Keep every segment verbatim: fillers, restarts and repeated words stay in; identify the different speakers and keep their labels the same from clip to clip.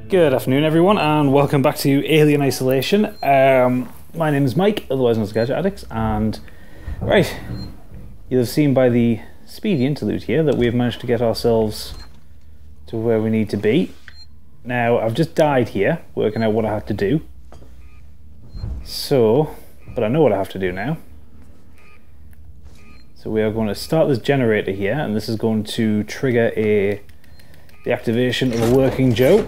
Speaker 1: Good afternoon, everyone, and welcome back to Alien Isolation. Um, my name is Mike, otherwise known as Gadget Addicts, and right, you'll have seen by the speedy interlude here that we've managed to get ourselves to where we need to be. Now, I've just died here, working out what I have to do. So, but I know what I have to do now. So we are going to start this generator here, and this is going to trigger a the activation of a working Joe,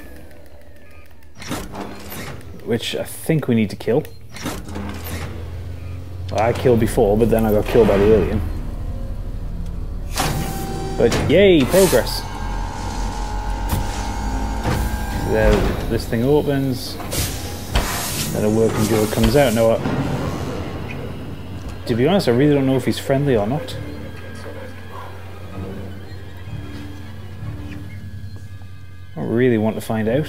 Speaker 1: which I think we need to kill. Well, I killed before, but then I got killed by the alien. But yay, progress! So there, this thing opens, then a working Joe comes out. Now, to be honest, I really don't know if he's friendly or not. I don't really want to find out.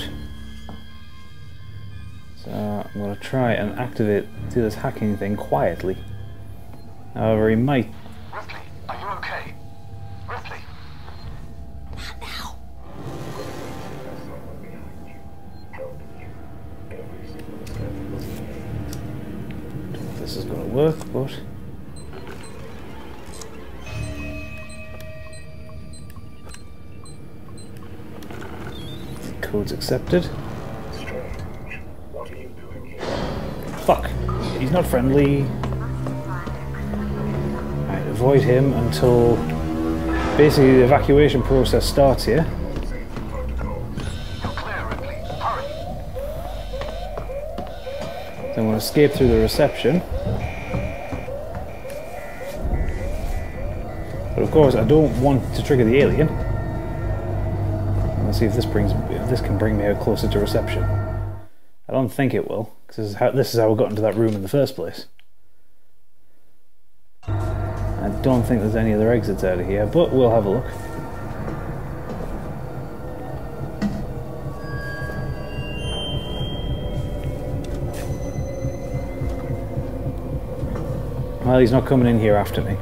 Speaker 1: So I'm going to try and activate, do this hacking thing quietly. However, he might...
Speaker 2: Ripley, are you okay? Ripley?
Speaker 3: Not now.
Speaker 1: I don't know if this is going to work, but... Code's accepted. Fuck. He's not friendly. Right, avoid him until basically the evacuation process starts here.
Speaker 2: You're clear, Ripley. Hurry.
Speaker 1: Then we'll escape through the reception. But of course I don't want to trigger the alien. Let's see if this brings if this can bring me out closer to reception. I don't think it will, because this is how this is how we got into that room in the first place. I don't think there's any other exits out of here, but we'll have a look. Well, he's not coming in here after me.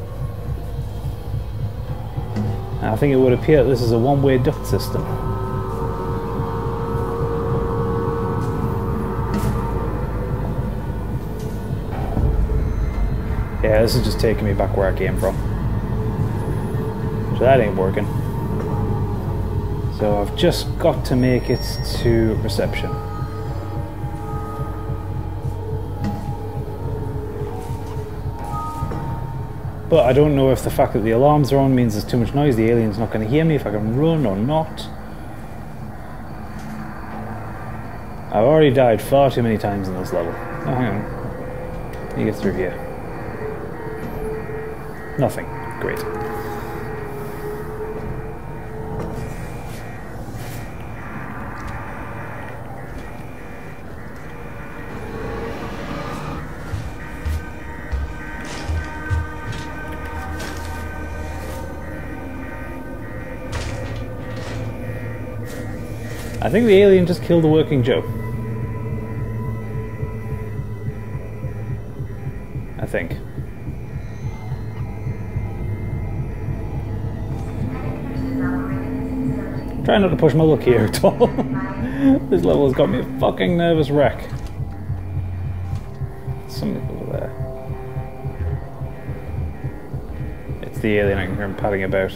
Speaker 1: And I think it would appear that this is a one-way duct system. Yeah, this is just taking me back where I came from. So that ain't working. So I've just got to make it to reception. But I don't know if the fact that the alarms are on means there's too much noise, the alien's not going to hear me, if I can run or not. I've already died far too many times in this level. Oh, hang on. Let me get through here. Nothing. Great. I think the alien just killed the working Joe. I think. Try not to push my luck here at all. This level has got me a fucking nervous wreck. Something over there. It's the alien, I can hear him padding about.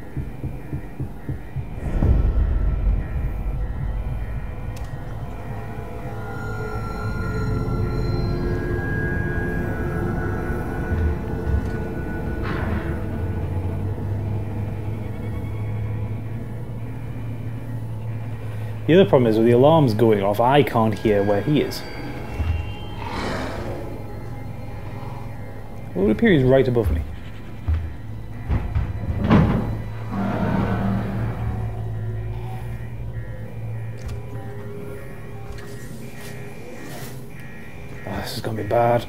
Speaker 1: The other problem is with the alarms going off, I can't hear where he is. Well, it would appear he's right above me. Oh, this is going to be bad.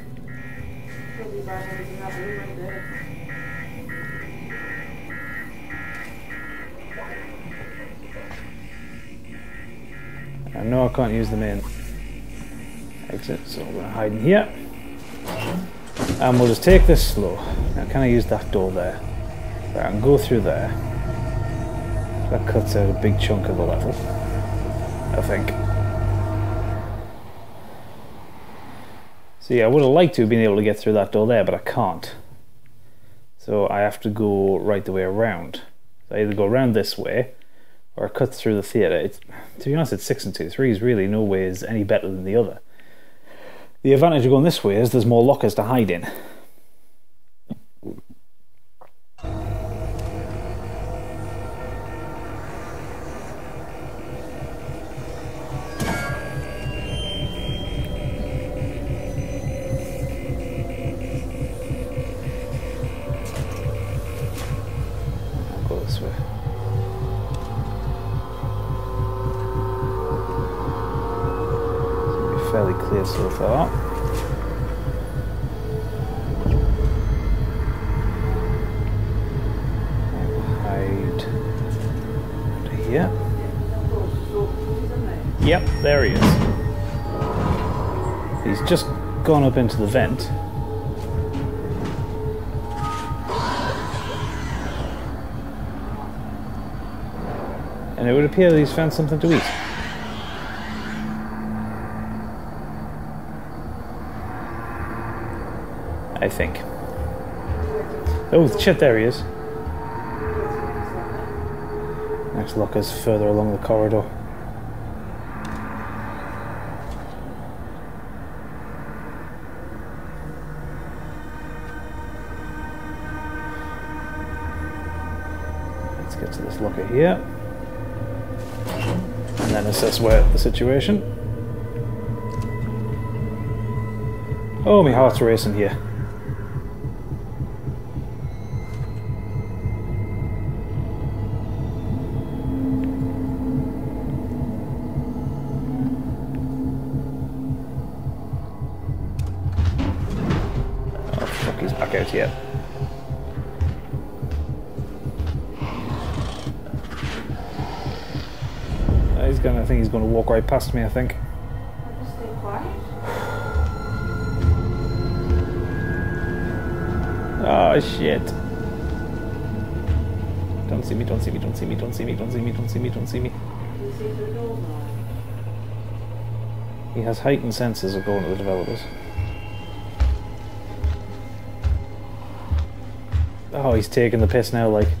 Speaker 1: I know I can't use the main exit, so I'm going to hide in here. And we'll just take this slow. Now, can I use that door there? Right, I can go through there. That cuts out a big chunk of the level. I think. So yeah, I would have liked to have been able to get through that door there, but I can't. So I have to go right the way around. So I either go around this way, or cut through the theatre. It's, to be honest, it's six and two. Three is really no way is any better than the other. The advantage of going this way is there's more lockers to hide in. I'll go this way. Fairly clear so far. I will hide under here. Yep, there he is. He's just gone up into the vent. And it would appear that he's found something to eat. I think. Oh shit, there he is. Next locker's further along the corridor. Let's get to this locker here. And then assess where the situation. Oh, my heart's racing here. Back out yet. Uh, he's gonna. I think he's gonna walk right past me. I think.
Speaker 3: Stay quiet.
Speaker 1: Oh shit! Don't see me! Don't see me! Don't see me! Don't see me! Don't see me! Don't see me! Don't see me!
Speaker 3: You see through the doors now.
Speaker 1: He has heightened senses of going to the developers. Oh, he's taking the piss now, like.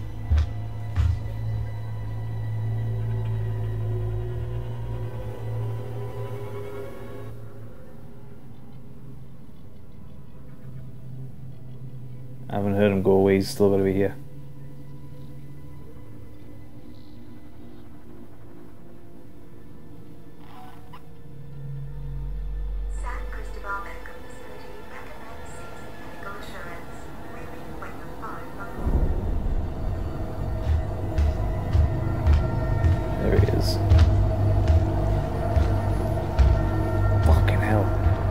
Speaker 1: I haven't heard him go away, he's still gotta be here.
Speaker 4: San Cristobal Medical Facility recommends seizing medical assurance. Really, when you're fine.
Speaker 1: There he is. Fucking hell.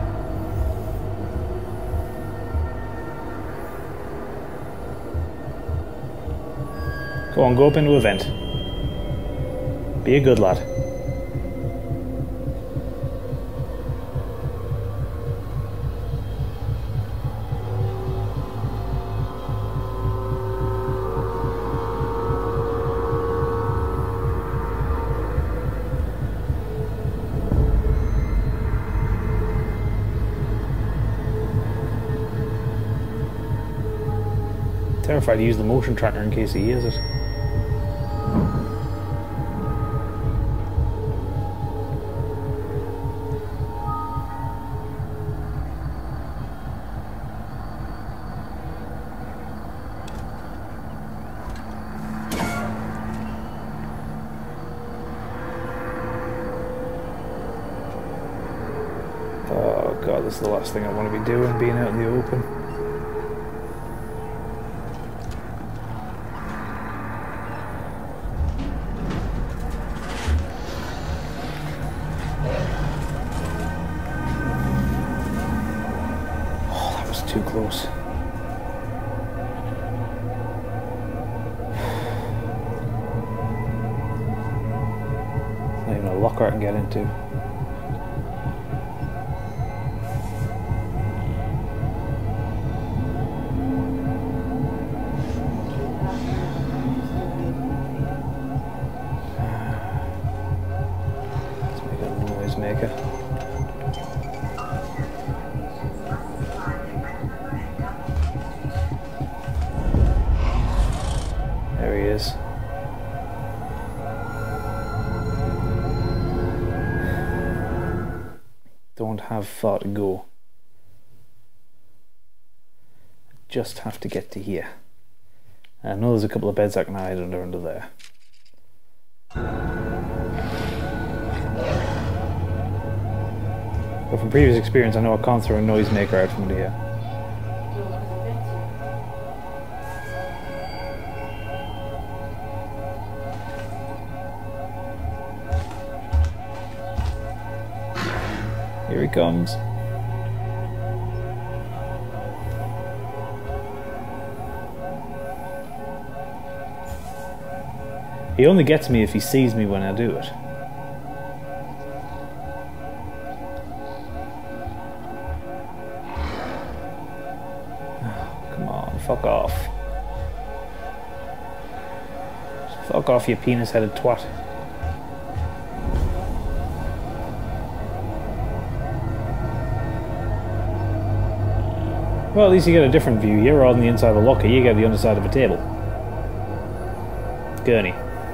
Speaker 1: Go on, go up into a vent. Be a good lad. Terrified to use the motion tracker in case he hears it. Oh god, this is the last thing I want to be doing, being out in the open. Too close. Not even a locker I can get into. Let's noisemaker. There he is. Don't have far to go. Just have to get to here. I know there's a couple of beds I can hide under under there. But from previous experience, I know I can't throw a noisemaker out from under here. Here he comes. He only gets me if he sees me when I do it. Oh, come on, fuck off. Fuck off, you penis-headed twat. Well, at least you get a different view here rather than the inside of a locker. You get the underside of a table. Gurney.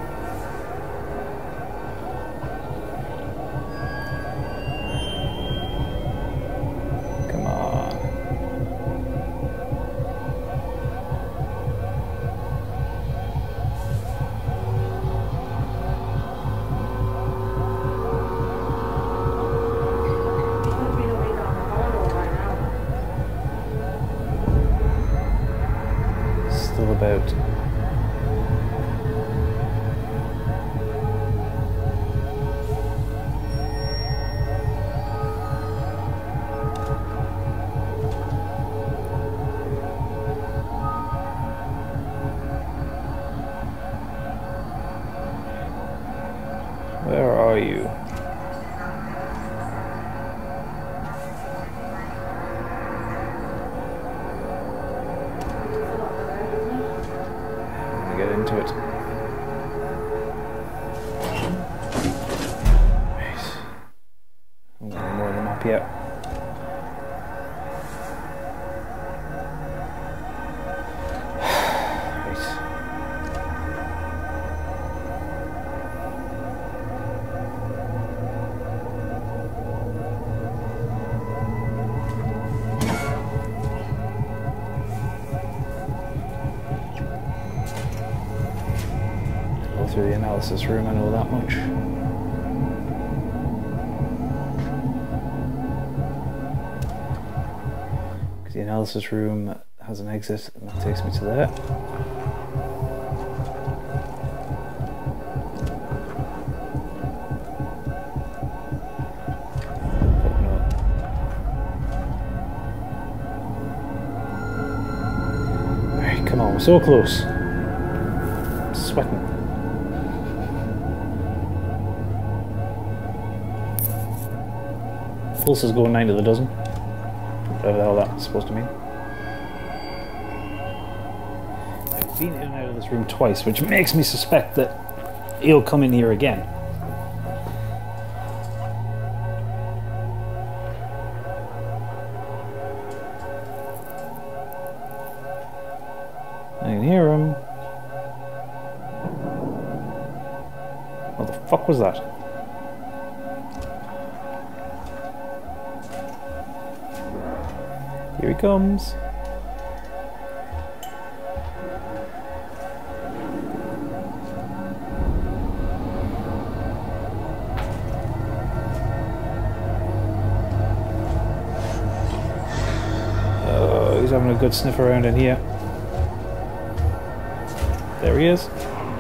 Speaker 1: Come on.
Speaker 3: I've been away down the corridor by now.
Speaker 1: Still about. Where are you? I'm gonna get into it. Right. I'm getting more of them up yet. Through the analysis room, I know that much. Because the analysis room has an exit, and that takes me to there. Fuck no. Alright, come on, we're so close. I'm sweating. Pulse is going nine to the dozen. Whatever the hell that's supposed to mean. I've been in and out of this room twice, which makes me suspect that he'll come in here again. I can hear him. What the fuck was that? Here he comes. Oh, he's having a good sniff around in here. There he is.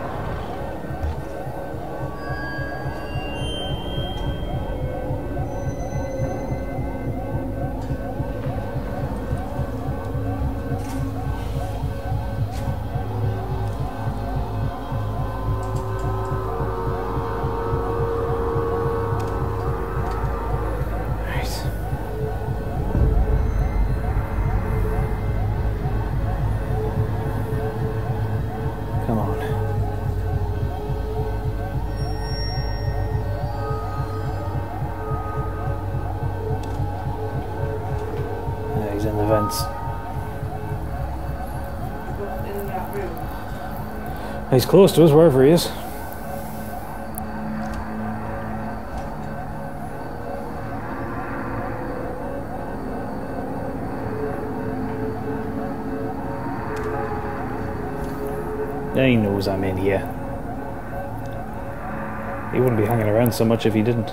Speaker 1: Come on. He's close to us, wherever he is. He knows I'm in here. He wouldn't be hanging around so much if he didn't.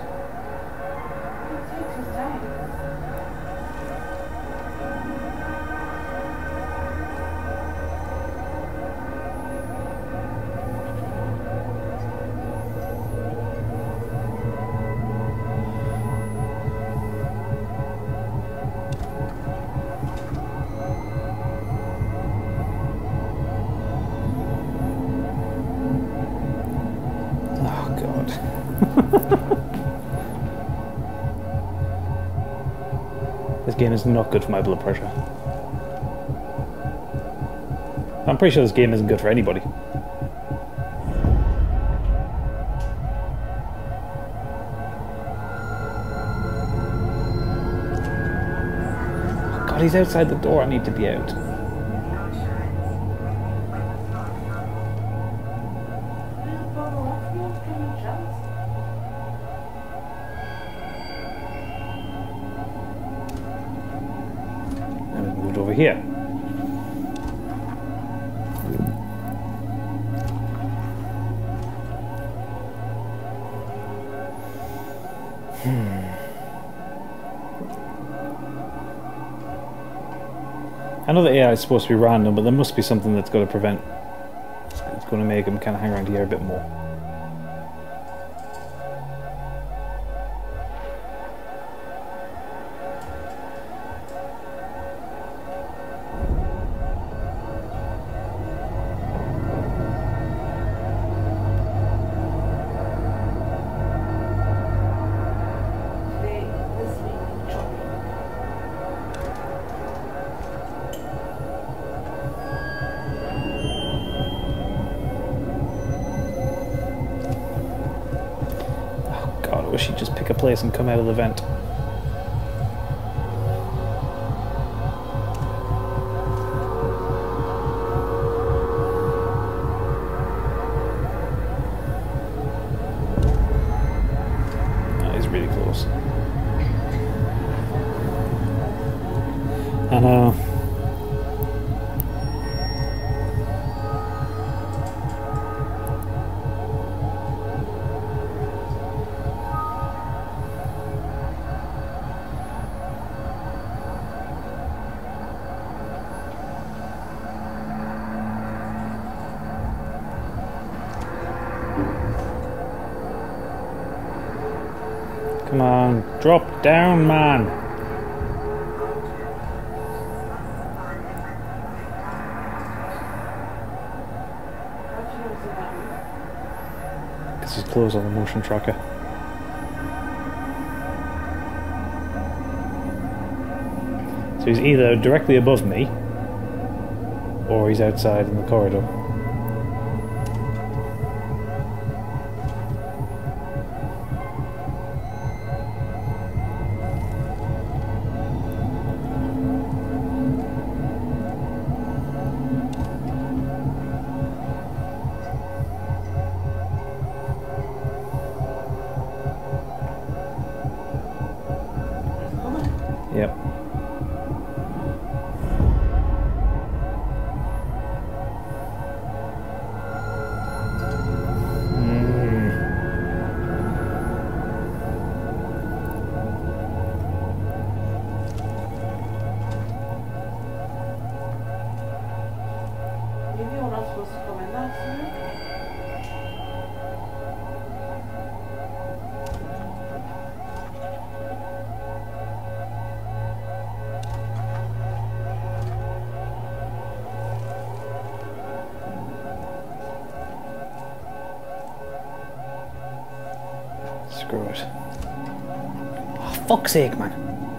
Speaker 1: This game is not good for my blood pressure. I'm pretty sure this game isn't good for anybody. God, he's outside the door. I need to be out. Over here. Hmm. I know the A I is supposed to be random, but there must be something that's going to prevent. It's going to make him kind of hang around here a bit more. I wish he'd just pick a place and come out of the vent. Oh, he's really close. I know. Come on, drop down, man. Because he's close on the motion tracker. So he's either directly above me, or he's outside in the corridor. Yep. Mm.
Speaker 3: Maybe you're not supposed to come in that soon.
Speaker 1: Screw it. Oh, fuck's sake, man.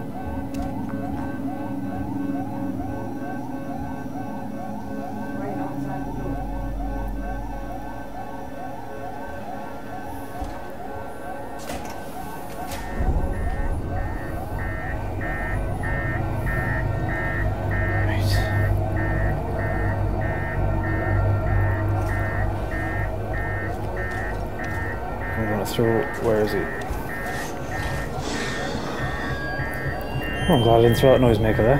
Speaker 3: Right outside the door.
Speaker 1: Right. I'm gonna throw. Where is he? Oh, I'm glad I didn't throw that noisemaker there.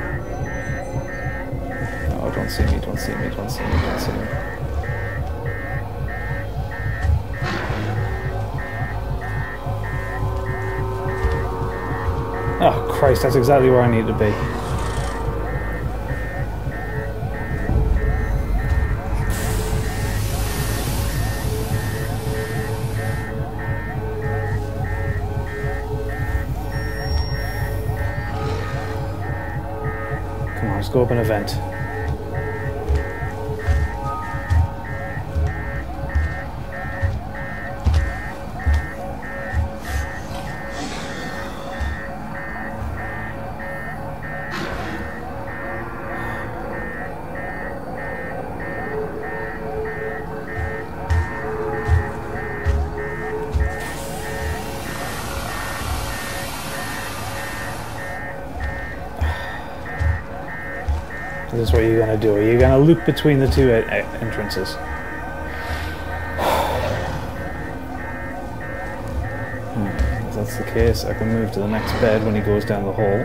Speaker 1: Oh, don't see me, don't see me, don't see me, don't see me. Oh, Christ, that's exactly where I need to be. Come on, let's go open a vent. This is what you're going to do. Are you going to loop between the two e entrances? Hmm. If that's the case, I can move to the next bed when he goes down the hall.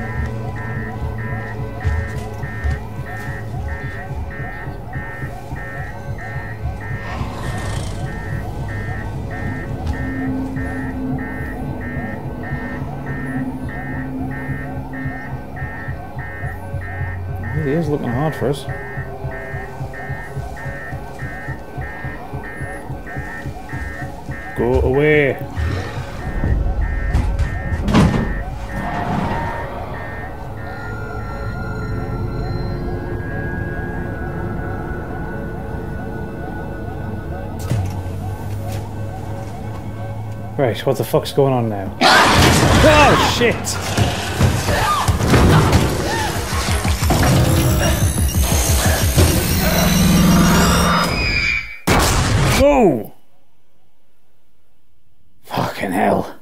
Speaker 1: He is looking hard for us. Go away. Right, what the fuck's going on now? Oh shit! Whoa! Fucking hell.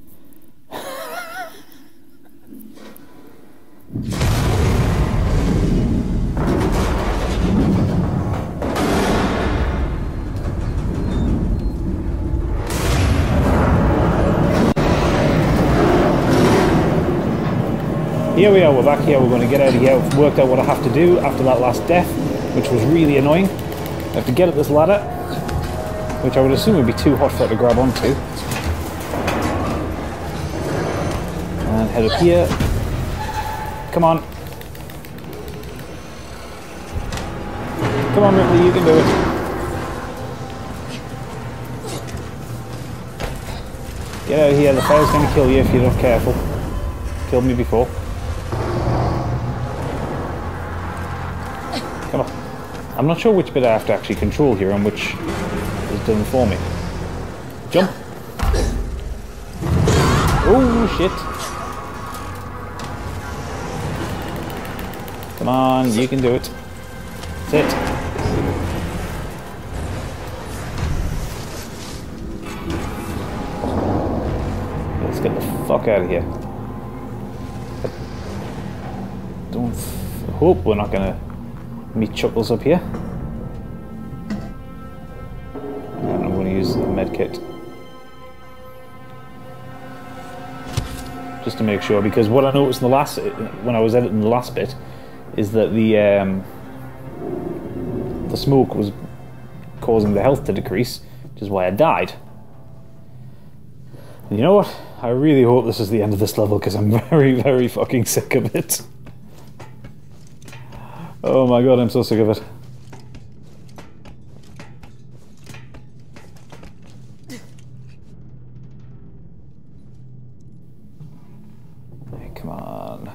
Speaker 1: Here we are, we're back here, we're going to get out of here. I've worked out what I have to do after that last death, which was really annoying. I have to get up this ladder, which I would assume would be too hot for it to grab onto. And head up here. Come on. Come on, Ripley, you can do it. Get out of here, the fire's going to kill you if you're not careful. Killed me before. Come on. I'm not sure which bit I have to actually control here and which is done for me. Jump! Oh shit! Come on, you can do it. That's it. Let's get the fuck out of here. I don't hope we're not gonna meet Chuckles up here. And I'm going to use the medkit just to make sure, because what I noticed in the last, when I was editing the last bit, is that the um, the smoke was causing the health to decrease, which is why I died. And you know what? I really hope this is the end of this level, because I'm very, very fucking sick of it. Oh my god, I'm so sick of it. Hey, come on.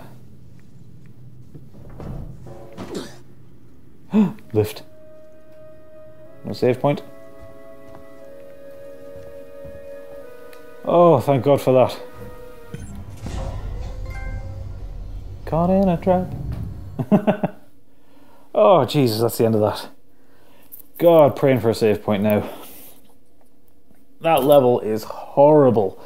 Speaker 1: Lift. No save point. Oh, thank God for that. Caught in a trap. Oh, Jesus, that's the end of that. God, praying for a save point now. That level is horrible.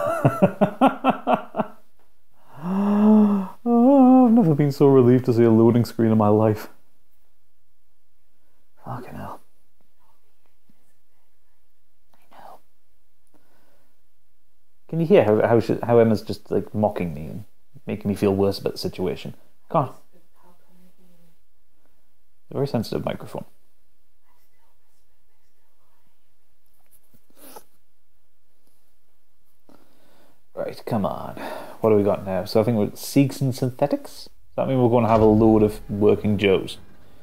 Speaker 1: Oh, I've never been so relieved to see a loading screen in my life. Fucking hell. I know. Can you hear how how, she, how Emma's just like mocking me and making me feel worse about the situation? Can't. Very sensitive microphone. Right, come on. What do we got now? So I think we're Seegson Synthetics. Does that mean we're going to have a load of working Joes?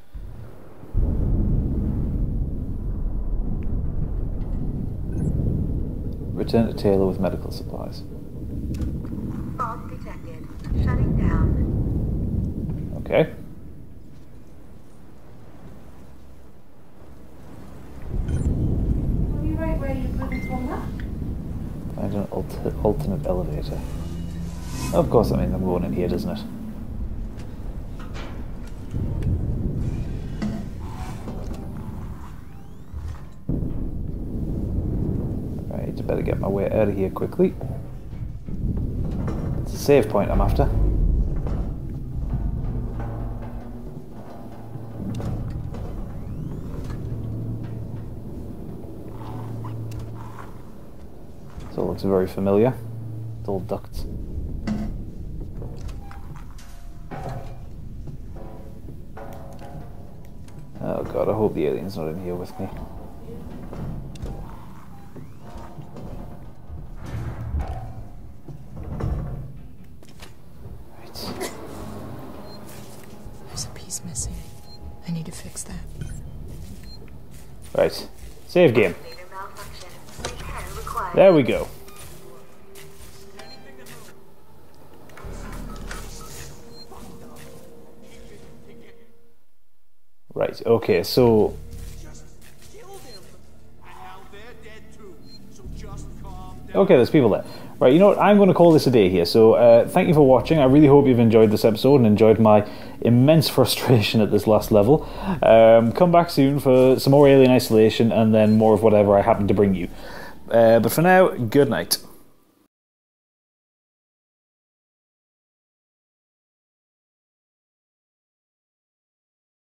Speaker 1: Return to Taylor with medical supplies.
Speaker 4: Bomb detected. Shutting down.
Speaker 1: Okay.
Speaker 3: Are you right where you put it on that?
Speaker 1: Find an alter alternate elevator. Of course, I mean, I'm going in here, doesn't it? Right, I better get my way out of here quickly. It's a save point I'm after. This all looks very familiar. It's all ducts. Oh god, I hope the alien's not in here with me. Right.
Speaker 5: There's a piece missing. I need to fix that.
Speaker 1: Right. Save game.
Speaker 4: Leader malfunction. Repair required.
Speaker 1: There we go. Right, okay, so okay, there's people there. Right, you know what? I'm going to call this a day here. So uh, thank you for watching. I really hope you've enjoyed this episode and enjoyed my immense frustration at this last level. Um, come back soon for some more Alien Isolation and then more of whatever I happen to bring you. Uh, but for now, good night.